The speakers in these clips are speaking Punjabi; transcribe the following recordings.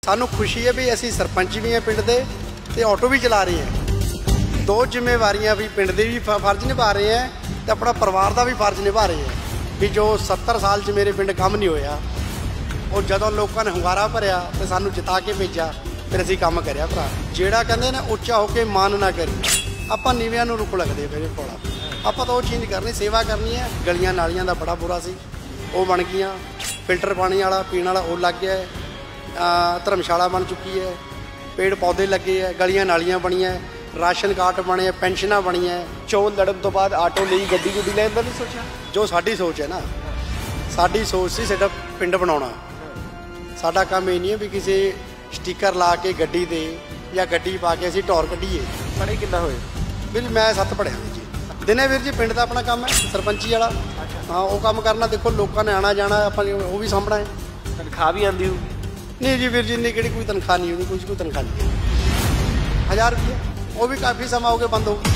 ਸਾਨੂੰ ਖੁਸ਼ੀ ਹੈ ਵੀ ਅਸੀਂ ਸਰਪੰਚ ਵੀ ਹਾਂ ਪਿੰਡ ਦੇ ਤੇ ਆਟੋ ਵੀ ਚਲਾ ਰਹੇ ਹਾਂ। ਦੋ ਜ਼ਿੰਮੇਵਾਰੀਆਂ ਵੀ ਪਿੰਡ ਦੇ ਵੀ ਫਰਜ਼ ਨਿਭਾ ਰਹੇ ਹੈ ਤੇ ਆਪਣਾ ਪਰਿਵਾਰ ਦਾ ਵੀ ਫਰਜ਼ ਨਿਭਾ ਰਹੇ ਹੈ ਵੀ ਜੋ 70 ਸਾਲ 'ਚ ਮੇਰੇ ਪਿੰਡ ਕੰਮ ਨਹੀਂ ਹੋਇਆ ਉਹ ਜਦੋਂ ਲੋਕਾਂ ਨੇ ਹੁੰਗਾਰਾ ਭਰਿਆ ਤੇ ਸਾਨੂੰ ਜਿਤਾ ਕੇ ਭੇਜਿਆ ਫਿਰ ਅਸੀਂ ਕੰਮ ਕਰਿਆ ਭਰਾ। ਜਿਹੜਾ ਕਹਿੰਦੇ ਨਾ ਉੱਚਾ ਹੋ ਕੇ ਮਾਨ ਨਾ ਕਰੀ, ਆਪਾਂ ਨੀਵਿਆਂ ਨੂੰ ਰੁਕ ਲੱਗਦੇ ਮੇਰੇ ਕੋਲ। ਆਪਾਂ ਤਾਂ ਉਹ ਚੀਜ਼ ਕਰਨੀ, ਸੇਵਾ ਕਰਨੀ ਹੈ। ਗਲੀਆਂ ਨਾਲੀਆਂ ਦਾ ਬੜਾ ਬੁਰਾ ਸੀ, ਉਹ ਬਣ ਗਈਆਂ। ਫਿਲਟਰ ਪਾਣੀ ਵਾਲਾ ਪੀਣ ਵਾਲਾ ਉਹ ਲੱਗ ਗਿਆ ਹੈ। ਧਰਮਸ਼ਾਲਾ ਬਣ ਚੁੱਕੀ ਹੈ, ਪੇੜ ਪੌਦੇ ਲੱਗੇ ਹੈ, ਗਲੀਆਂ ਨਾਲੀਆਂ ਬਣੀਆਂ, ਰਾਸ਼ਨ ਕਾਰਡ ਬਣੇ, ਪੈਨਸ਼ਨਾਂ ਬਣੀਆਂ। ਚੋਣ ਲੜਨ ਤੋਂ ਬਾਅਦ ਆਟੋ ਲਈ ਗੱਡੀ ਗੁੱਡੀ ਲੈਣ ਦਾ ਨਹੀਂ ਸੋਚਿਆ? ਜੋ ਸਾਡੀ ਸੋਚ ਹੈ ਨਾ, ਸਾਡੀ ਸੋਚ ਸੀ ਸਾਡਾ ਪਿੰਡ ਬਣਾਉਣਾ। ਸਾਡਾ ਕੰਮ ਇਹ ਨਹੀਂ ਹੈ ਵੀ ਕਿਸੇ ਸਟicker ਲਾ ਕੇ ਗੱਡੀ ਦੇ ਜਾਂ ਗੱਡੀ ਪਾ ਕੇ ਅਸੀਂ ਟੌਰ ਕੱਢੀਏ। ਪੜ੍ਹੇ ਕਿੰਨਾ ਹੋਏ? ਵੀਰ ਮੈਂ 7 ਪੜ੍ਹਿਆ ਜੀ। ਦਿਨੇ ਵੀਰ ਜੀ ਪਿੰਡ ਦਾ ਆਪਣਾ ਕੰਮ ਹੈ ਸਰਪੰਚੀ ਵਾਲਾ। ਹਾਂ ਉਹ ਕੰਮ ਕਰਨਾ। ਦੇਖੋ ਲੋਕਾਂ ਨੇ ਆਉਣਾ ਜਾਣਾ, ਆਪਾਂ ਉਹ ਵੀ ਸਾਂਭਣਾ ਹੈ। ਤਨਖਾਹ ਵੀ ਆਉਂਦੀ ਹੋਊ? ਨਹੀਂ ਜੀ ਵੀਰ ਜੀ, ਇੰਨੀ ਕਿਹੜੀ ਕੋਈ ਤਨਖਾਹ ਨਹੀਂ ਹੋਣੀ, ਕੋਈ ਤਨਖਾਹ ਨਹੀਂ। 1000 ਰੁਪਏ ਉਹ ਵੀ ਕਾਫੀ ਸਮਾਂ ਹੋ ਗਿਆ ਬੰਦ ਹੋ ਗਈ।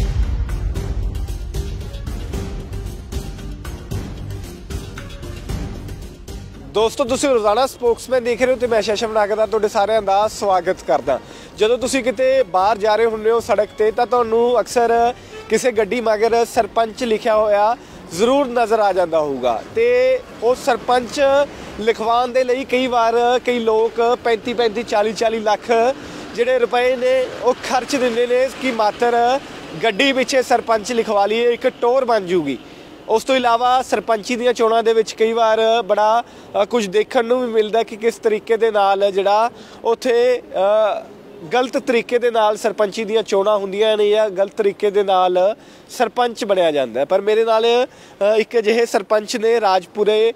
ਦੋਸਤੋ ਤੁਸੀਂ ਰੋਜ਼ਾਨਾ ਸਪੋਕਸਮੈਨ ਦੇਖ ਰਹੇ ਹੋ ਤੇ ਮੈਂ ਸ਼ਸ਼ਮ ਨਾਗਦਾ ਤੁਹਾਡੇ ਸਾਰਿਆਂ ਦਾ ਸਵਾਗਤ ਕਰਦਾ। ਜਦੋਂ ਤੁਸੀਂ ਕਿਤੇ ਬਾਹਰ ਜਾ ਰਹੇ ਹੁੰਦੇ ਹੋ ਸੜਕ ਤੇ ਤਾਂ ਤੁਹਾਨੂੰ ਅਕਸਰ ਕਿਸੇ ਗੱਡੀ ਮਗਰ ਸਰਪੰਚ ਲਿਖਿਆ ਹੋਇਆ ਜ਼ਰੂਰ ਨਜ਼ਰ ਆ ਜਾਂਦਾ ਹੋਊਗਾ ਤੇ ਉਹ ਸਰਪੰਚ ਲਿਖਵਾਉਣ ਦੇ ਲਈ ਕਈ ਵਾਰ ਕਈ ਲੋਕ 35 40 ਲੱਖ ਜਿਹੜੇ ਰੁਪਏ ਨੇ ਉਹ ਖਰਚ ਦਿੰਦੇ ਨੇ ਕਿ ਮਾਤਰ ਗੱਡੀ ਪਿੱਛੇ ਸਰਪੰਚ ਲਿਖਵਾ ਲਈਏ, ਇੱਕ ਟੋਰ ਬਣ ਜੂਗੀ। ਉਸ ਤੋਂ ਇਲਾਵਾ ਸਰਪੰਚੀ ਦੀਆਂ ਚੋਣਾਂ ਦੇ ਵਿੱਚ ਕਈ ਵਾਰ ਬੜਾ ਕੁਝ ਦੇਖਣ ਨੂੰ ਵੀ ਮਿਲਦਾ ਕਿ ਕਿਸ ਤਰੀਕੇ ਦੇ ਨਾਲ ਜਿਹੜਾ ਉੱਥੇ ਗਲਤ ਤਰੀਕੇ ਦੇ ਨਾਲ ਸਰਪੰਚੀ ਦੀਆਂ ਚੋਣਾਂ ਹੁੰਦੀਆਂ ਨੇ ਜਾਂ ਗਲਤ ਤਰੀਕੇ ਦੇ ਨਾਲ ਸਰਪੰਚ ਬਣਿਆ ਜਾਂਦਾ। ਪਰ ਮੇਰੇ ਨਾਲ ਇੱਕ ਅਜਿਹੇ ਸਰਪੰਚ ਨੇ ਰਾਜਪੁਰੇ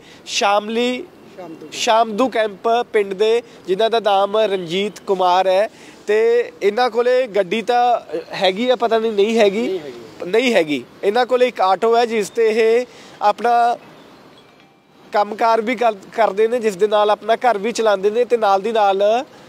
ਸ਼ਾਮਦੂ ਕੈਂਪ ਪਿੰਡ ਦੇ, ਜਿਨ੍ਹਾਂ ਦਾ ਨਾਮ ਰਣਜੀਤ ਕੁਮਾਰ ਹੈ ਤੇ ਇਹਨਾਂ ਕੋਲੇ ਗੱਡੀ ਤਾਂ ਹੈਗੀ ਆ, ਪਤਾ ਨਹੀਂ ਹੈਗੀ। ਇਹਨਾਂ ਕੋਲ ਇੱਕ ਆਟੋ ਹੈ ਜਿਸ ਤੇ ਇਹ ਆਪਣਾ ਕੰਮਕਾਰ ਵੀ ਕਰਦੇ ਨੇ, ਜਿਸ ਦੇ ਨਾਲ ਆਪਣਾ ਘਰ ਵੀ ਚਲਾਉਂਦੇ ਨੇ ਤੇ ਨਾਲ ਦੀ ਨਾਲ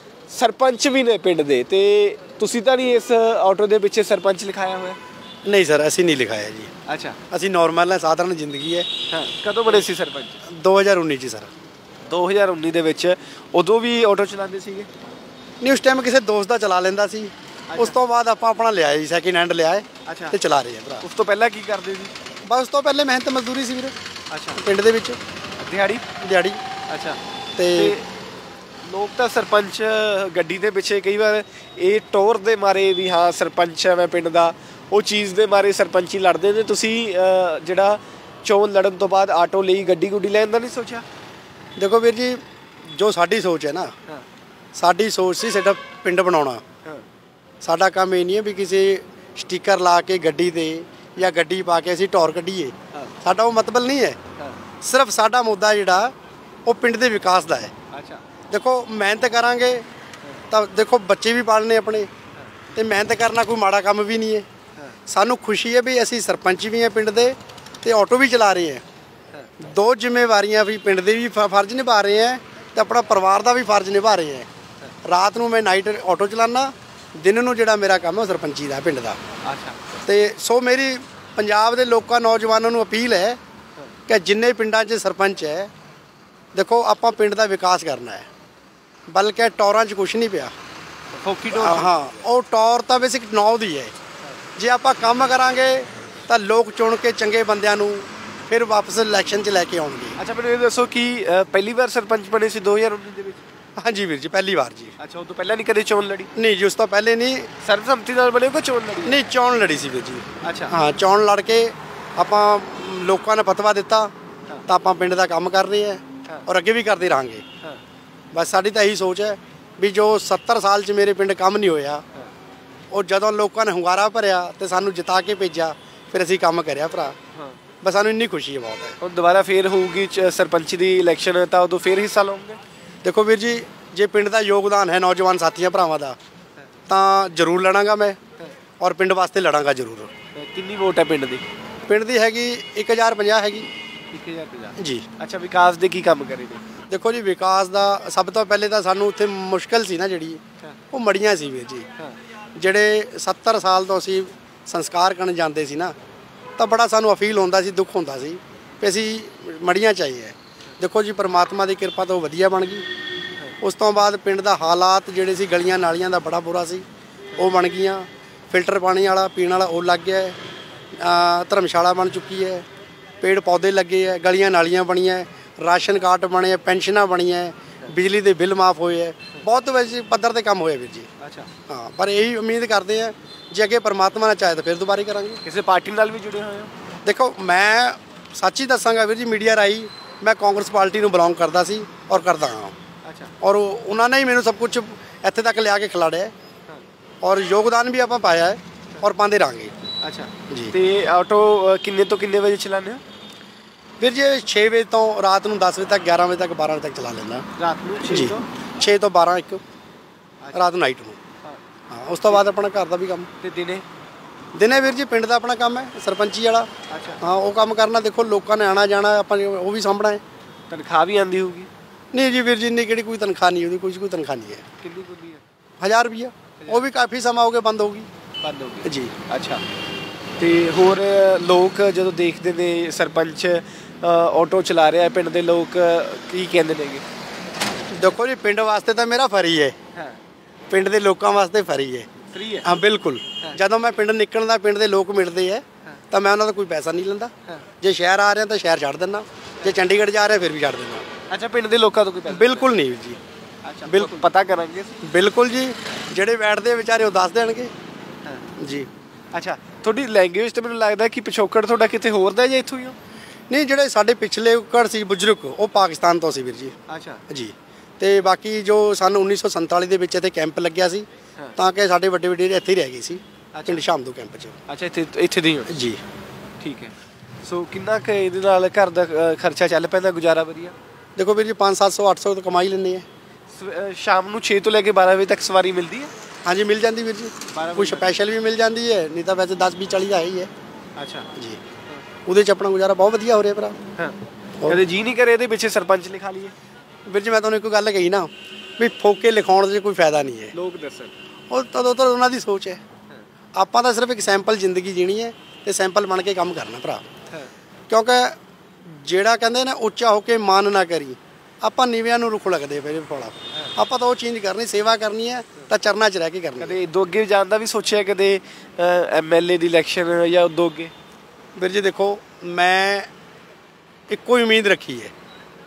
ਸਰਪੰਚ ਵੀ ਨੇ ਪਿੰਡ ਦੇ। ਤੇ ਤੁਸੀਂ ਤਾਂ ਨਹੀਂ ਇਸ ਆਟੋ ਦੇ ਪਿੱਛੇ ਸਰਪੰਚ ਲਿਖਾਇਆ ਹੋਇਆ? ਨਹੀਂ ਸਰ, ਅਸੀਂ ਨਹੀਂ ਲਿਖਾਇਆ ਜੀ। ਅੱਛਾ, ਅਸੀਂ ਨੋਰਮਲ ਹੈ, ਸਾਧਾਰਨ ਜ਼ਿੰਦਗੀ ਹੈ। ਹਾਂ, ਕਦੋਂ ਬਣੇ ਸੀ ਸਰਪੰਚ? 2019 ਚ ਸਰ। 2019 ਦੇ ਵਿੱਚ ਉਦੋਂ ਵੀ ਆਟੋ ਚਲਾਉਂਦੇ ਸੀਗੇ? ਨਹੀਂ, ਉਸ ਟਾਈਮ ਕਿਸੇ ਦੋਸਤ ਦਾ ਚਲਾ ਲੈਂਦਾ ਸੀ। ਉਸ ਤੋਂ ਬਾਅਦ ਆਪਾਂ ਆਪਣਾ ਲਿਆ ਜੀ, ਸੈਕਿੰਡ ਹੈਂਡ ਲਿਆ ਹੈ ਤੇ ਚਲਾ ਰਹੇ ਆ ਭਰਾ। ਉਸ ਤੋਂ ਪਹਿਲਾਂ ਕੀ ਕਰਦੇ ਸੀ? ਬਸ ਉਸ ਤੋਂ ਪਹਿਲੇ ਮਿਹਨਤ ਮਜ਼ਦੂਰੀ ਸੀ ਵੀਰੇ। ਅੱਛਾ, ਪਿੰਡ ਦੇ ਵਿੱਚ ਦਿਹਾੜੀ? ਅੱਛਾ। ਤੇ ਲੋਕ ਤਾਂ ਸਰਪੰਚ ਗੱਡੀ ਦੇ ਪਿੱਛੇ ਕਈ ਵਾਰ ਇਹ ਟੋਰ ਦੇ ਮਾਰੇ ਵੀ ਹਾਂ ਸਰਪੰਚ ਹੈ ਮੈਂ ਪਿੰਡ ਦਾ, ਉਹ ਚੀਜ਼ ਦੇ ਮਾਰੇ ਸਰਪੰਚੀ ਲੜਦੇ ਨੇ। ਤੁਸੀਂ ਜਿਹੜਾ ਚੋਣ ਲੜਨ ਤੋਂ ਬਾਅਦ ਆਟੋ ਲਈ ਗੱਡੀ ਗੁੱਡੀ ਲੈਣ ਦਾ ਨਹੀਂ ਸੋਚਿਆ? ਦੇਖੋ ਵੀਰ ਜੀ, ਜੋ ਸਾਡੀ ਸੋਚ ਹੈ ਨਾ, ਸਾਡੀ ਸੋਚ ਸੀ ਸਾਡਾ ਪਿੰਡ ਬਣਾਉਣਾ। ਸਾਡਾ ਕੰਮ ਇਹ ਨਹੀਂ ਹੈ ਵੀ ਕਿਸੇ ਸਟicker ਲਾ ਕੇ ਗੱਡੀ ਦੇ ਜਾਂ ਗੱਡੀ ਪਾ ਕੇ ਅਸੀਂ ਟੌਰ ਕੱਢੀਏ। ਸਾਡਾ ਉਹ ਮਤਲਬ ਨਹੀਂ ਹੈ। ਸਿਰਫ ਸਾਡਾ ਮੁੱਦਾ ਜਿਹੜਾ ਉਹ ਪਿੰਡ ਦੇ ਵਿਕਾਸ ਦਾ ਹੈ। ਦੇਖੋ ਮਿਹਨਤ ਕਰਾਂਗੇ ਤਾਂ ਦੇਖੋ ਬੱਚੇ ਵੀ ਪਾਲਣੇ ਆਪਣੇ, ਤੇ ਮਿਹਨਤ ਕਰਨਾ ਕੋਈ ਮਾੜਾ ਕੰਮ ਵੀ ਨਹੀਂ ਹੈ। ਸਾਨੂੰ ਖੁਸ਼ੀ ਹੈ ਵੀ ਅਸੀਂ ਸਰਪੰਚ ਵੀ ਹਾਂ ਪਿੰਡ ਦੇ ਤੇ ਆਟੋ ਵੀ ਚਲਾ ਰਹੇ ਹਾਂ। ਦੋ ਜ਼ਿੰਮੇਵਾਰੀਆਂ ਵੀ ਪਿੰਡ ਦੇ ਵੀ ਫਰਜ਼ ਨਿਭਾ ਰਹੇ ਹੈ ਤੇ ਆਪਣਾ ਪਰਿਵਾਰ ਦਾ ਵੀ ਫਰਜ਼ ਨਿਭਾ ਰਹੇ ਹੈ। ਰਾਤ ਨੂੰ ਮੈਂ ਨਾਈਟ ਆਟੋ ਚਲਾਉਣਾ, ਦਿਨ ਨੂੰ ਜਿਹੜਾ ਮੇਰਾ ਕੰਮ ਹੈ ਸਰਪੰਚੀ ਦਾ ਪਿੰਡ ਦਾ। ਤੇ ਸੋ ਮੇਰੀ ਪੰਜਾਬ ਦੇ ਲੋਕਾਂ ਨੌਜਵਾਨਾਂ ਨੂੰ ਅਪੀਲ ਹੈ ਕਿ ਜਿੰਨੇ ਪਿੰਡਾਂ 'ਚ ਸਰਪੰਚ ਹੈ, ਦੇਖੋ ਆਪਾਂ ਪਿੰਡ ਦਾ ਵਿਕਾਸ ਕਰਨਾ ਹੈ। ਬਲਕਿ ਟੌਰਾਂ 'ਚ ਕੁਛ ਨਹੀਂ ਪਿਆ। ਹਾਂ, ਉਹ ਟੌਰ ਤਾਂ ਬੇਸਿਕ 9 ਦੀ ਹੈ। ਜੇ ਆਪਾਂ ਕੰਮ ਕਰਾਂਗੇ ਤਾਂ ਲੋਕ ਚੁਣ ਕੇ ਚੰਗੇ ਬੰਦਿਆਂ ਨੂੰ ਫਿਰ ਵਾਪਸ ਇਲੈਕਸ਼ਨ 'ਚ ਲੈ ਕੇ ਆਉਣਗੇ। ਅੱਛਾ, ਮੈਨੂੰ ਇਹ ਦੱਸੋ ਕਿ ਪਹਿਲੀ ਵਾਰ ਸਰਪੰਚ ਬਣੇ ਸੀ 2019 ਦੇ ਵਿੱਚ? ਹਾਂਜੀ ਵੀਰ ਜੀ, ਪਹਿਲੀ ਵਾਰ ਜੀ। ਅੱਛਾ, ਉਹ ਤੋਂ ਪਹਿਲਾਂ ਨਹੀਂ ਕਦੇ ਚੋਣ ਲੜੀ? ਨਹੀਂ ਜੀ, ਉਸ ਤੋਂ ਪਹਿਲੇ ਨਹੀਂ। ਸਰਬਸੰਮਤੀ ਨਾਲ ਬਣੇ ਕੋ ਚੋਣ ਲੜੀ? ਨਹੀਂ, ਚੋਣ ਲੜੀ ਸੀ ਵੀਰ ਜੀ। ਅੱਛਾ, ਹਾਂ, ਚੋਣ ਲੜ ਕੇ ਆਪਾਂ ਲੋਕਾਂ ਨੇ ਫਤਵਾ ਦਿੱਤਾ ਤਾਂ ਆਪਾਂ ਪਿੰਡ ਦਾ ਕੰਮ ਕਰ ਰਹੇ ਹਾਂ ਔਰ ਅੱਗੇ ਵੀ ਕਰਦੇ ਰਹਾਂਗੇ। ਬਸ ਸਾਡੀ ਤਾਂ ਇਹੀ ਸੋਚ ਹੈ ਵੀ ਜੋ 70 ਸਾਲ 'ਚ ਮੇਰੇ ਪਿੰਡ ਕੰਮ ਨਹੀਂ ਹੋਇਆ ਉਹ ਜਦੋਂ ਲੋਕਾਂ ਨੇ ਹੁੰਗਾਰਾ ਭਰਿਆ ਤੇ ਸਾਨੂੰ ਜਿਤਾ ਕੇ ਭੇਜਿਆ ਫਿਰ ਅਸੀਂ ਕੰਮ ਕਰਿਆ ਭਰਾ। ਬਸ ਸਾਨੂੰ ਇੰਨੀ ਖੁਸ਼ੀ ਹੈ, ਬਹੁਤ ਹੈ। ਹੁਣ ਦੁਬਾਰਾ ਫੇਰ ਹੋਊਗੀ ਸਰਪੰਚੀ ਦੀ ਇਲੈਕਸ਼ਨ ਤਾਂ ਉਦੋਂ ਫੇਰ ਹਿੱਸਾ ਲਓਗੇ? ਦੇਖੋ ਵੀਰ ਜੀ, ਜੇ ਪਿੰਡ ਦਾ ਯੋਗਦਾਨ ਹੈ ਨੌਜਵਾਨ ਸਾਥੀਆਂ ਭਰਾਵਾਂ ਦਾ ਤਾਂ ਜ਼ਰੂਰ ਲੜਾਂਗਾ ਮੈਂ ਔਰ ਪਿੰਡ ਵਾਸਤੇ ਲੜਾਂਗਾ ਜ਼ਰੂਰ। ਕਿੰਨੀ ਵੋਟ ਹੈ ਪਿੰਡ ਦੀ? ਪਿੰਡ ਦੀ ਹੈਗੀ 1050 ਹੈਗੀ। 1050 ਜੀ। ਅੱਛਾ, ਵਿਕਾਸ ਦੇ ਕੀ ਕੰਮ ਕਰੇ ਨੇ? ਦੇਖੋ ਜੀ, ਵਿਕਾਸ ਦਾ ਸਭ ਤੋਂ ਪਹਿਲੇ ਤਾਂ ਸਾਨੂੰ ਉੱਥੇ ਮੁਸ਼ਕਲ ਸੀ ਨਾ ਜਿਹੜੀ, ਉਹ ਮੜੀਆਂ ਸੀ ਵੀਰ ਜੀ। ਜਿਹੜੇ 70 ਸਾਲ ਤੋਂ ਅਸੀਂ ਸੰਸਕਾਰ ਕਰਨ ਜਾਂਦੇ ਸੀ ਨਾ, ਤਾਂ ਬੜਾ ਸਾਨੂੰ ਅਫੀਲ ਹੁੰਦਾ ਸੀ, ਦੁੱਖ ਹੁੰਦਾ ਸੀ ਵੀ ਅਸੀਂ ਮੜੀਆਂ ਚਾਹੀਏ। ਦੇਖੋ ਜੀ, ਪਰਮਾਤਮਾ ਦੀ ਕਿਰਪਾ ਤੋਂ ਵਧੀਆ ਬਣ ਗਈ ਉਸ ਤੋਂ ਬਾਅਦ ਪਿੰਡ ਦਾ ਹਾਲਾਤ ਜਿਹੜੇ ਸੀ ਗਲੀਆਂ ਨਾਲੀਆਂ ਦਾ ਬੜਾ ਬੁਰਾ ਸੀ, ਉਹ ਬਣ ਗਈਆਂ। ਫਿਲਟਰ ਪਾਣੀ ਵਾਲਾ ਪੀਣ ਵਾਲਾ ਉਹ ਲੱਗ ਗਿਆ ਹੈ। ਧਰਮਸ਼ਾਲਾ ਬਣ ਚੁੱਕੀ ਹੈ, ਪੇੜ ਪੌਦੇ ਲੱਗੇ ਹੈ, ਗਲੀਆਂ ਨਾਲੀਆਂ ਬਣੀਆਂ, ਰਾਸ਼ਨ ਕਾਰਡ ਬਣੇ, ਪੈਨਸ਼ਨਾਂ ਬਣੀਆਂ, ਬਿਜਲੀ ਦੇ ਬਿੱਲ ਮਾਫ ਹੋਏ ਹੈ। ਬਹੁਤ ਵੈਸੇ ਪੱਧਰ 'ਤੇ ਕੰਮ ਹੋਇਆ ਵੀਰ ਜੀ। ਅੱਛਾ ਹਾਂ, ਪਰ ਇਹੀ ਉਮੀਦ ਕਰਦੇ ਆ ਜੇ ਅੱਗੇ ਪਰਮਾਤਮਾ ਨੇ ਚਾਹੇ ਤਾਂ ਫਿਰ ਦੁਬਾਰਾ ਕਰਾਂਗੇ। ਕਿਸੇ ਪਾਰਟੀ ਨਾਲ ਵੀ ਜੁੜੇ ਹੋਏ ਹੋ? ਦੇਖੋ, ਮੈਂ ਸੱਚ ਹੀ ਦੱਸਾਂਗਾ ਵੀਰ ਜੀ, ਮੀਡੀਆ ਰਾਹੀਂ ਮੈਂ ਕਾਂਗਰਸ ਪਾਰਟੀ ਨੂੰ ਬਿਲੋਂਗ ਕਰਦਾ ਸੀ ਔਰ ਕਰਦਾ ਹਾਂ। ਅੱਛਾ। ਔਰ ਉਹਨਾਂ ਨੇ ਹੀ ਮੈਨੂੰ ਸਭ ਕੁਝ ਇੱਥੇ ਤੱਕ ਲਿਆ ਕੇ ਖਿਲਾੜਿਆ ਔਰ ਯੋਗਦਾਨ ਵੀ ਆਪਾਂ ਪਾਇਆ ਹੈ ਔਰ ਪਾਉਂਦੇ ਰਹਾਂਗੇ। ਅੱਛਾ ਜੀ। ਤੇ ਆਟੋ ਕਿੰਨੇ ਤੋਂ ਕਿੰਨੇ ਵਜੇ ਚਲਾਉਂਦੇ ਹੋ? ਵੀਰ ਜੀ 6 ਵਜੇ ਤੋਂ ਰਾਤ ਨੂੰ 10 ਵਜੇ ਤੱਕ, 11 ਵਜੇ ਤੱਕ, 12 ਵਜੇ ਤੱਕ ਚਲਾ ਲੈਂਦਾ। ਰਾਤ ਨੂੰ 6 ਤੋਂ 6 ਤੋਂ 12 1 ਰਾਤ ਨੂੰ ਨਾਈਟ ਨੂੰ। ਹਾਂ, ਉਸ ਤੋਂ ਬਾਅਦ ਆਪਣਾ ਘਰ ਦਾ ਵੀ ਕੰਮ। ਤੇ ਦਿਨੇ? ਦਿਨੇ ਵੀਰ ਜੀ ਪਿੰਡ ਦਾ ਆਪਣਾ ਕੰਮ ਹੈ, ਸਰਪੰਚੀ ਵਾਲਾ। ਅੱਛਾ। ਹਾਂ, ਉਹ ਕੰਮ ਕਰਨਾ। ਦੇਖੋ, ਲੋਕਾਂ ਨੇ ਆਣਾ ਜਾਣਾ, ਆਪਾਂ ਉਹ ਵੀ ਸਾਂਭਣਾ ਹੈ। ਤਨਖਾਹ ਵੀ ਆਉਂਦੀ ਹੋਊਗੀ? ਨਹੀਂ ਜੀ ਵੀਰ ਜੀ, ਇੰਨੀ ਕਿਹੜੀ ਕੋਈ ਤਨਖਾਹ ਨਹੀਂ ਉਹਦੀ, ਕੋਈ ਤਨਖਾਹ ਨਹੀਂ ਹੈ। ਕਿੰਨੀ ਕੁੰਦੀ ਹੈ? 1000 ਰੁਪਈਆ। ਉਹ ਵੀ ਕਾਫੀ ਸਮਾਂ ਹੋ ਗਿਆ ਬੰਦ ਹੋ ਗਈ। ਬੰਦ ਹੋ ਗਈ ਜੀ। ਅੱਛਾ। ਤੇ ਹੋਰ ਲੋਕ ਜਦੋਂ ਦੇਖਦੇ ਨੇ ਸਰਪੰਚ ਆਟੋ ਚਲਾ ਰਿਹਾ, ਪਿੰਡ ਦੇ ਲੋਕ ਕੀ ਕਹਿੰਦੇ ਨੇਗੇ? ਦੇਖੋ ਜੀ, ਪਿੰਡ ਵਾਸਤੇ ਤਾਂ ਮੇਰਾ ਫਰੀ ਹੈ। ਹਾਂ। ਪਿੰਡ ਦੇ ਲੋਕਾਂ ਵਾਸਤੇ ਫਰੀ ਹੈ। ਫ੍ਰੀ ਹੈ? ਹਾਂ, ਬਿਲਕੁਲ। ਜਦੋਂ ਮੈਂ ਪਿੰਡ ਨਿਕਲਦਾ, ਪਿੰਡ ਦੇ ਲੋਕ ਮਿਲਦੇ ਹੈ ਤਾਂ ਮੈਂ ਉਹਨਾਂ ਦਾ ਕੋਈ ਪੈਸਾ ਨਹੀਂ ਲੈਂਦਾ। ਜੇ ਸ਼ਹਿਰ ਆ ਰਿਹਾ ਤਾਂ ਸ਼ਹਿਰ ਛੱਡ ਦਿੰਦਾ, ਜੇ ਚੰਡੀਗੜ੍ਹ ਜਾ ਰਿਹਾ ਫਿਰ ਵੀ ਛੱਡ ਦਿੰਦਾ। ਅੱਛਾ, ਪਿੰਡ ਦੇ ਲੋਕਾਂ ਤੋਂ ਕੋਈ ਪੈਸਾ? ਬਿਲਕੁਲ ਨਹੀਂ ਜੀ। ਅੱਛਾ, ਬਿਲਕੁਲ ਪਤਾ ਕਰਾਂਗੇ। ਬਿਲਕੁਲ ਜੀ, ਜਿਹੜੇ ਬੈਠਦੇ ਵਿਚਾਰੇ ਉਹ ਦੱਸ ਦੇਣਗੇ ਜੀ। ਅੱਛਾ, ਤੁਹਾਡੀ ਲੈਂਗੁਏਜ ਤੇ ਮੈਨੂੰ ਲੱਗਦਾ ਕਿ ਪਿਛੋਕੜ ਤੁਹਾਡਾ ਕਿਤੇ ਹੋਰ ਦਾ ਜਾਂ ਇੱਥੋਂ ਹੀ ਹੋ? ਨਹੀਂ, ਜਿਹੜੇ ਸਾਡੇ ਪਿਛਲੇ ਘੜ ਸੀ ਬਜ਼ੁਰਗ, ਉਹ ਪਾਕਿਸਤਾਨ ਤੋਂ ਸੀ ਵੀਰ ਜੀ। ਅੱਛਾ ਜੀ। ਤੇ ਬਾਕੀ ਜੋ ਸਨ 1947 ਦੇ ਵਿੱਚ ਇੱਥੇ ਕੈਂਪ ਲੱਗਿਆ ਸੀ, ਤਾਂ ਕਿ ਸਾਡੇ ਵੱਡੇ ਵੱਡੇ ਇੱਥੇ ਹੀ ਰਹਿ ਗਏ ਸੀ, ਪਿੰਡ ਸ਼ਾਮਦੂ ਕੈਂਪ 'ਚ। ਅੱਛਾ, ਇੱਥੇ ਦੇ ਹੀ ਹੋ? ਜੀ। ਠੀਕ ਹੈ। ਸੋ ਕਿੰਨਾ ਕੁ ਇਹਦੇ ਨਾਲ ਘਰ ਦਾ ਖਰਚਾ ਚੱਲ ਪੈਂਦਾ, ਗੁਜ਼ਾਰਾ ਵਧੀਆ? ਦੇਖੋ ਵੀਰ ਜੀ, 500-700 800 ਤਾਂ ਕਮਾਈ ਲੈਂਦੇ ਆ। ਸ਼ਾਮ ਨੂੰ 6 ਤੋਂ ਲੈ ਕੇ 12 ਵਜੇ ਤੱਕ ਸਵਾਰੀ ਮਿਲਦੀ ਹੈ? ਹਾਂਜੀ, ਮਿਲ ਜਾਂਦੀ ਵੀਰ ਜੀ। ਕੋਈ ਸਪੈਸ਼ਲ ਵੀ ਮਿਲ ਜਾਂਦੀ ਹੈ, ਨਹੀਂ ਤਾਂ ਵੈਸੇ 10-20 40 ਦਾ ਹੀ ਹੈ। ਅੱਛਾ ਜੀ। ਉਹਦੇ 'ਚ ਆਪਣਾ ਗੁਜ਼ਾਰਾ ਬਹੁਤ ਵਧੀਆ ਹੋ ਰਿਹਾ ਭਰਾ। ਹਾਂ। ਕਦੇ ਜੀ ਨਹੀਂ ਕਰੇ ਇਹਦੇ ਪਿੱਛੇ ਸਰਪੰਚ ਲਿਖਾ ਲਈਏ? ਵੀਰ ਜੀ, ਮੈਂ ਤੁਹਾਨੂੰ ਇੱਕ ਗੱਲ ਕਹੀ ਨਾ ਵੀ ਫੋਕੇ ਲਿਖਾਉਣ 'ਚ ਕੋਈ ਫਾਇਦਾ ਨਹੀਂ ਹੈ। ਲੋਕ ਦੱਸਣ ਉਹ ਤਦੋਂ ਤਾਂ ਉਹਨਾਂ ਦੀ ਸੋਚ ਹੈ। ਆਪਾਂ ਤਾਂ ਸਿਰਫ ਇੱਕ ਸੈਂਪਲ ਜ਼ਿੰਦਗੀ ਜੀਣੀ ਹੈ ਤੇ ਸੈਂਪਲ ਬਣ ਕੇ ਕੰਮ ਕਰਨਾ ਭਰਾ। ਕਿਉਂਕਿ ਜਿਹੜਾ ਕਹਿੰਦੇ ਨਾ ਉੱਚਾ ਹੋ ਕੇ ਮਾਨ ਨਾ ਕਰੀ, ਆਪਾਂ ਨੀਵਿਆਂ ਨੂੰ ਰੁੱਖ ਲੱਗਦੇ ਫਿਰ ਫੋਲਾ। ਆਪਾਂ ਤਾਂ ਉਹ ਚੀਜ਼ ਕਰਨੀ, ਸੇਵਾ ਕਰਨੀ ਹੈ ਤਾਂ ਚਰਨਾਂ 'ਚ ਰਹਿ ਕੇ ਕਰਨੀ। ਕਦੇ ਇਦੋਂ ਅੱਗੇ ਜਾਣ ਦਾ ਵੀ ਸੋਚਿਆ, ਕਦੇ MLA ਦੀ ਇਲੈਕਸ਼ਨ ਜਾਂ ਉਦੋਂ ਅੱਗੇ? ਵੀਰ ਜੀ ਦੇਖੋ, ਮੈਂ ਇੱਕੋ ਹੀ ਉਮੀਦ ਰੱਖੀ ਹੈ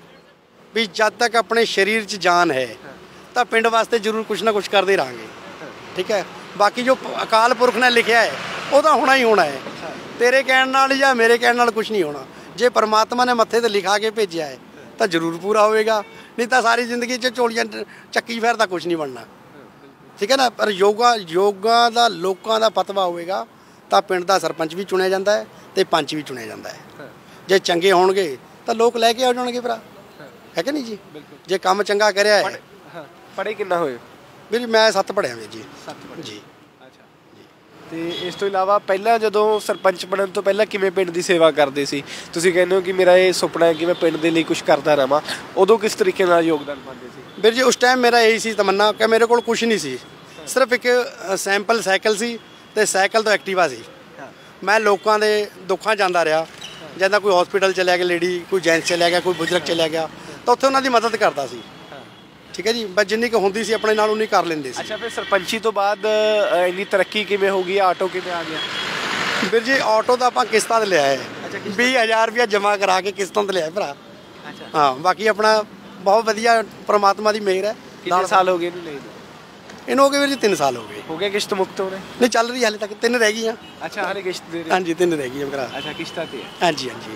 ਵੀ ਜਦ ਤੱਕ ਆਪਣੇ ਸਰੀਰ 'ਚ ਜਾਨ ਹੈ ਤਾਂ ਪਿੰਡ ਵਾਸਤੇ ਜ਼ਰੂਰ ਕੁਛ ਨਾ ਕੁਛ ਕਰਦੇ ਰਹਾਂਗੇ। ਠੀਕ ਹੈ। ਬਾਕੀ ਜੋ ਅਕਾਲ ਪੁਰਖ ਨੇ ਲਿਖਿਆ ਹੈ ਉਹ ਤਾਂ ਹੋਣਾ ਹੀ ਹੋਣਾ ਹੈ। ਤੇਰੇ ਕਹਿਣ ਨਾਲ ਜਾਂ ਮੇਰੇ ਕਹਿਣ ਨਾਲ ਕੁਛ ਨਹੀਂ ਹੋਣਾ। ਜੇ ਪਰਮਾਤਮਾ ਨੇ ਮੱਥੇ ਤੇ ਲਿਖਾ ਕੇ ਭੇਜਿਆ ਹੈ ਤਾਂ ਜ਼ਰੂਰ ਪੂਰਾ ਹੋਵੇਗਾ, ਨਹੀਂ ਤਾਂ ਸਾਰੀ ਜ਼ਿੰਦਗੀ 'ਚ ਝੋਲੀਆਂ ਚੱਕੀ ਫਿਰਦਾ ਕੁਛ ਨਹੀਂ ਬਣਨਾ। ਠੀਕ ਹੈ ਨਾ। ਪਰ ਯੋਗਾ ਦਾ ਲੋਕਾਂ ਦਾ ਫਤਵਾ ਹੋਵੇਗਾ ਤਾਂ ਪਿੰਡ ਦਾ ਸਰਪੰਚ ਵੀ ਚੁਣਿਆ ਜਾਂਦਾ ਹੈ ਤੇ ਪੰਚ ਵੀ ਚੁਣਿਆ ਜਾਂਦਾ ਹੈ। ਜੇ ਚੰਗੇ ਹੋਣਗੇ ਤਾਂ ਲੋਕ ਲੈ ਕੇ ਆ ਜਾਣਗੇ ਭਰਾ, ਹੈ ਕਿ ਨਹੀਂ ਜੀ? ਜੇ ਕੰਮ ਚੰਗਾ ਕਰਿਆ ਹੈ। ਪੜ੍ਹੇ ਕਿੰਨਾ ਹੋਏ? ਵੀਰ ਮੈਂ 7 ਪੜ੍ਹਿਆ ਵੀਰ ਜੀ। 7 ਪੜ੍ਹੇ ਜੀ। ਅੱਛਾ ਜੀ। ਤੇ ਇਸ ਤੋਂ ਇਲਾਵਾ ਪਹਿਲਾਂ ਜਦੋਂ ਸਰਪੰਚ ਬਣਨ ਤੋਂ ਪਹਿਲਾਂ ਕਿਵੇਂ ਪਿੰਡ ਦੀ ਸੇਵਾ ਕਰਦੇ ਸੀ? ਤੁਸੀਂ ਕਹਿੰਦੇ ਹੋ ਕਿ ਮੇਰਾ ਇਹ ਸੁਪਨਾ ਹੈ ਕਿ ਮੈਂ ਪਿੰਡ ਦੇ ਲਈ ਕੁਝ ਕਰਦਾ ਰਹਾਂ, ਉਦੋਂ ਕਿਸ ਤਰੀਕੇ ਨਾਲ ਯੋਗਦਾਨ ਪਾਉਂਦੇ ਸੀ? ਵੀਰ ਜੀ ਉਸ ਟਾਈਮ ਮੇਰਾ ਇਹੀ ਸੀ ਤਮੰਨਾ ਕਿ ਮੇਰੇ ਕੋਲ ਕੁਝ ਨਹੀਂ ਸੀ, ਸਿਰਫ ਇੱਕ ਸੈਂਪਲ ਸਾਈਕਲ ਸੀ ਤੇ ਸਾਈਕਲ ਤੋਂ ਐਕਟਿਵਾ ਸੀ। ਮੈਂ ਲੋਕਾਂ ਦੇ ਦੁੱਖਾਂ ਜਾਂਦਾ ਰਿਹਾ, ਜਿੱਦਾਂ ਕੋਈ ਹਸਪੀਟਲ ਚਲਿਆ ਗਿਆ ਲੇਡੀ, ਕੋਈ ਜੈਂਟਸ ਚਲਿਆ ਗਿਆ, ਕੋਈ ਬਜ਼ੁਰਗ ਚਲਿਆ ਗਿਆ, ਤਾਂ ਉੱਥੇ ਉਹਨਾਂ ਦੀ ਮਦਦ ਕਰਦਾ ਸੀ। ਠੀਕ ਹੈ ਜੀ। ਬਸ ਜਿੰਨੀ ਕੁ ਹੁੰਦੀ ਸੀ ਆਪਣੇ ਨਾਲ ਉਨੀ ਕਰ ਲੈਂਦੇ ਸੀ। ਅੱਛਾ, ਫਿਰ ਸਰਪੰਚੀ ਤੋਂ ਬਾਅਦ ਇੰਨੀ ਤਰੱਕੀ ਕਿਵੇਂ ਹੋ ਗਈ? ਆਟੋ ਕਿਵੇਂ ਆ ਗਿਆ? ਵੀਰ ਜੀ ਆਟੋ ਤਾਂ ਆਪਾਂ ਕਿਸ਼ਤਾਂ 'ਤੇ ਲਿਆ ਹੈ। 20,000 ਰੁਪਇਆ ਜਮ੍ਹਾਂ ਕਰਾ ਕੇ ਕਿਸ਼ਤਾਂ 'ਤੇ ਲਿਆ ਭਰਾ। ਅੱਛਾ। ਹਾਂ, ਬਾਕੀ ਆਪਣਾ ਬਹੁਤ ਵਧੀਆ ਪਰਮਾਤਮਾ ਦੀ ਮਿਹਰ ਹੈ। ਕਿੰਨੇ ਸਾਲ ਹੋ ਗਏ ਇਹਨੂੰ ਲਈ? ਇਹਨੂੰ ਹੋ ਗਏ ਵੀਰ ਜੀ 3 ਸਾਲ ਹੋ ਗਏ। ਹੋ ਗਿਆ ਕਿਸ਼ਤ ਮੁਕਤ ਹੋਣੇ? ਨਹੀਂ, ਚੱਲ ਰਹੀ ਹਾਲੇ ਤੱਕ 3 ਰਹਿ ਗਈਆਂ। ਅੱਛਾ, ਹਾਲੇ ਕਿਸ਼ਤ ਦੇ ਰਹੇ? ਹਾਂਜੀ, 3 ਰਹਿ ਗਈਆਂ ਭਰਾ। ਅੱਛਾ, ਕਿਸ਼ਤਾਂ ਤੇ? ਹਾਂਜੀ ਹਾਂਜੀ।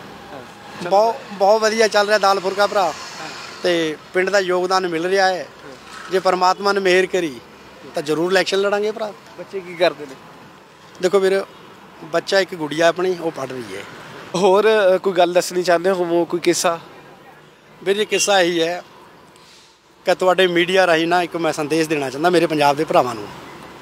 ਬਹੁਤ ਵਧੀਆ ਚੱਲ ਰਿਹਾ ਦਾਲ ਫੁਲਕਾ ਭਰਾ, ਤੇ ਪਿੰਡ ਦਾ ਯੋਗਦਾਨ ਮਿਲ ਰਿਹਾ ਹੈ। ਜੇ ਪਰਮਾਤਮਾ ਨੇ ਮਿਹਰ ਕਰੀ ਤਾਂ ਜ਼ਰੂਰ ਇਲੈਕਸ਼ਨ ਲੜਾਂਗੇ ਭਰਾ। ਬੱਚੇ ਕੀ ਕਰਦੇ ਨੇ? ਦੇਖੋ ਵੀਰ, ਬੱਚਾ ਇੱਕ ਗੁੜੀਆ ਆਪਣੀ, ਉਹ ਪੜ੍ਹ ਰਹੀ ਹੈ। ਹੋਰ ਕੋਈ ਗੱਲ ਦੱਸਣੀ ਚਾਹੁੰਦੇ ਹੋ, ਕੋਈ ਕਿੱਸਾ? ਵੀਰ ਜੀ ਕਿੱਸਾ ਇਹੀ ਹੈ ਕਿ ਤੁਹਾਡੇ ਮੀਡੀਆ ਰਾਹੀਂ ਨਾ ਇੱਕ ਮੈਂ ਸੰਦੇਸ਼ ਦੇਣਾ ਚਾਹੁੰਦਾ ਮੇਰੇ ਪੰਜਾਬ ਦੇ ਭਰਾਵਾਂ ਨੂੰ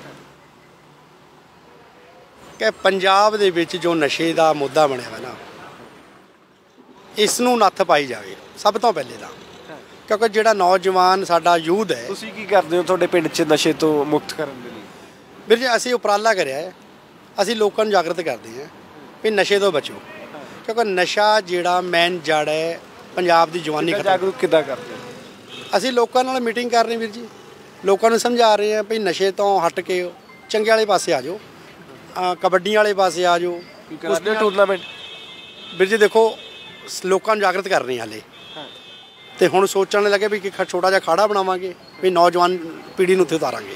ਕਿ ਪੰਜਾਬ ਦੇ ਵਿੱਚ ਜੋ ਨਸ਼ੇ ਦਾ ਮੁੱਦਾ ਬਣਿਆ ਹੋਇਆ ਨਾ, ਇਸ ਨੂੰ ਨੱਥ ਪਾਈ ਜਾਵੇ ਸਭ ਤੋਂ ਪਹਿਲੇ ਤਾਂ। ਕਿਉਂਕਿ ਜਿਹੜਾ ਨੌਜਵਾਨ ਸਾਡਾ ਯੂਥ ਹੈ। ਤੁਸੀਂ ਕੀ ਕਰਦੇ ਹੋ ਤੁਹਾਡੇ ਪਿੰਡ 'ਚ ਨਸ਼ੇ ਤੋਂ ਮੁਕਤ ਕਰਨ ਦੇ ਲਈ? ਵੀਰ ਜੀ ਅਸੀਂ ਉਪਰਾਲਾ ਕਰਿਆ ਹੈ, ਅਸੀਂ ਲੋਕਾਂ ਨੂੰ ਜਾਗਰਤ ਕਰਦੇ ਹਾਂ ਵੀ ਨਸ਼ੇ ਤੋਂ ਬਚੋ। ਕਿਉਂਕਿ ਨਸ਼ਾ ਜਿਹੜਾ ਮੇਨ ਜੜ ਹੈ ਪੰਜਾਬ ਦੀ ਜਵਾਨੀ। ਜਾਗਰੂਕ ਕਿੱਦਾਂ ਕਰਦੇ? ਅਸੀਂ ਲੋਕਾਂ ਨਾਲ ਮੀਟਿੰਗ ਕਰ ਰਹੇ ਵੀਰ ਜੀ, ਲੋਕਾਂ ਨੂੰ ਸਮਝਾ ਰਹੇ ਹਾਂ ਵੀ ਨਸ਼ੇ ਤੋਂ ਹਟ ਕੇ ਚੰਗੇ ਵਾਲੇ ਪਾਸੇ ਆ ਜਾਓ, ਕਬੱਡੀ ਵਾਲੇ ਪਾਸੇ ਆ ਜਾਓ। ਕੁਸ਼ਤੀ ਟੂਰਨਾਮੈਂਟ ਵੀਰ ਜੀ ਦੇਖੋ ਲੋਕਾਂ ਨੂੰ ਜਾਗਰਤ ਕਰ ਰਹੇ ਹਾਂ ਹਾਲੇ, ਤੇ ਹੁਣ ਸੋਚਣ ਲੱਗੇ ਵੀ ਛੋਟਾ ਜਿਹਾ ਖਾੜਾ ਬਣਾਵਾਂਗੇ ਵੀ ਨੌਜਵਾਨ ਪੀੜ੍ਹੀ ਨੂੰ ਉੱਥੇ ਉਤਾਰਾਂਗੇ।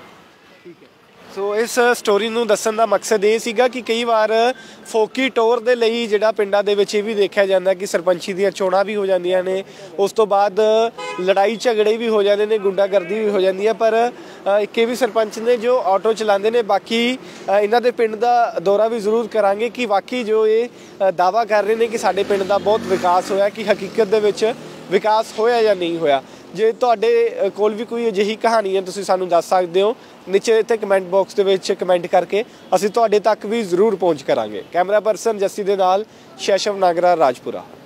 ਸੋ ਇਸ ਸਟੋਰੀ ਨੂੰ ਦੱਸਣ ਦਾ ਮਕਸਦ ਇਹ ਸੀਗਾ ਕਿ ਕਈ ਵਾਰ ਫੋਕੀ ਟੌਰ ਦੇ ਲਈ ਜਿਹੜਾ ਪਿੰਡਾਂ ਦੇ ਵਿੱਚ ਇਹ ਵੀ ਦੇਖਿਆ ਜਾਂਦਾ ਕਿ ਸਰਪੰਚੀ ਦੀਆਂ ਚੋਣਾਂ ਵੀ ਹੋ ਜਾਂਦੀਆਂ ਨੇ, ਉਸ ਤੋਂ ਬਾਅਦ ਲੜਾਈ ਝਗੜੇ ਵੀ ਹੋ ਜਾਂਦੇ ਨੇ, ਗੁੰਡਾਗਰਦੀ ਵੀ ਹੋ ਜਾਂਦੀ ਹੈ। ਪਰ ਇੱਕ ਇਹ ਵੀ ਸਰਪੰਚ ਨੇ ਜੋ ਆਟੋ ਚਲਾਉਂਦੇ ਨੇ। ਬਾਕੀ ਇਹਨਾਂ ਦੇ ਪਿੰਡ ਦਾ ਦੌਰਾ ਵੀ ਜ਼ਰੂਰ ਕਰਾਂਗੇ ਕਿ ਵਾਕਈ ਜੋ ਇਹ ਦਾਅਵਾ ਕਰ ਰਹੇ ਨੇ ਕਿ ਸਾਡੇ ਪਿੰਡ ਦਾ ਬਹੁਤ ਵਿਕਾਸ ਹੋਇਆ, ਕਿ ਹਕੀਕਤ ਦੇ ਵਿੱਚ ਵਿਕਾਸ ਹੋਇਆ ਜਾਂ ਨਹੀਂ ਹੋਇਆ। ਜੇ ਤੁਹਾਡੇ ਕੋਲ ਵੀ ਕੋਈ ਅਜਿਹੀ ਕਹਾਣੀ ਹੈ ਤੁਸੀਂ ਸਾਨੂੰ ਦੱਸ ਸਕਦੇ ਹੋ ਨੀਚੇ ਇੱਥੇ ਕਮੈਂਟ ਬਾਕਸ ਦੇ ਵਿੱਚ ਕਮੈਂਟ ਕਰਕੇ, ਅਸੀਂ ਤੁਹਾਡੇ ਤੱਕ ਵੀ ਜ਼ਰੂਰ ਪਹੁੰਚ ਕਰਾਂਗੇ। ਕੈਮਰਾ ਪਰਸਨ ਜੱਸੀ ਦੇ ਨਾਲ ਸ਼ੈਸ਼ਵ ਨਾਗਰਾ, ਰਾਜਪੁਰਾ।